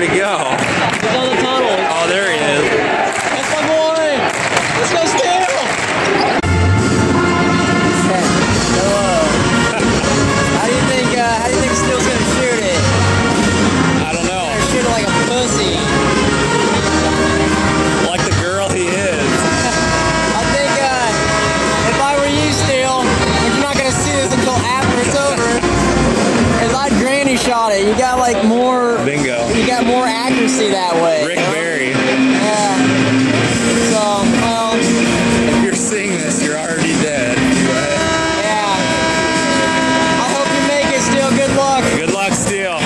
he go? He's on the tunnel. Oh, there he is. That's my boy. Let's go Steele. How do you think Steele's gonna shoot it? I don't know. He's gonna shoot it like a pussy. Like the girl he is. I think if I were you, Steele, but you're not gonna see this until after it's over, is I'd granny shot it. You got like more. Bingo. You got more accuracy that way. Rick Barry. Yeah. So, well. If you're seeing this, you're already dead. But Yeah. I hope you make it, Steele. Good luck. good luck, Steele.